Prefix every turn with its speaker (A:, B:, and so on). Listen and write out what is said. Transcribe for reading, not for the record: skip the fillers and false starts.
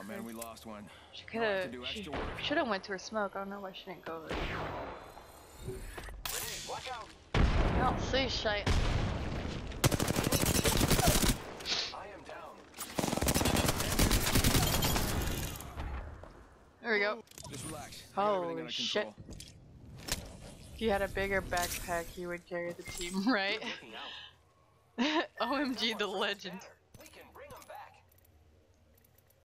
A: man, we lost one.
B: She could've. She should have went to her smoke. I don't know why she didn't go.
C: Watch out!
B: I don't see shit.
C: I am down.
B: There we go.
A: Just relax. I got everything
B: Holy
A: under
B: shit.
A: control.
B: If you had a bigger backpack, you would carry the team, right?
C: Looking out.
B: OMG, the legend.